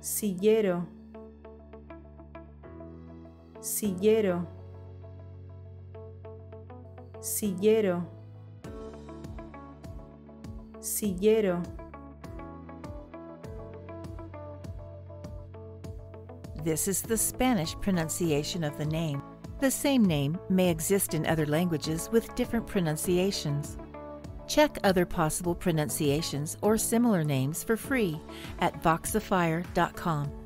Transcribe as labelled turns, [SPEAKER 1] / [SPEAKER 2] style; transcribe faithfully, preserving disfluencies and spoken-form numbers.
[SPEAKER 1] Sillero, Sillero, Sillero, Sillero.
[SPEAKER 2] This is the Spanish pronunciation of the name. The same name may exist in other languages with different pronunciations. Check other possible pronunciations or similar names for free at voxifier dot com.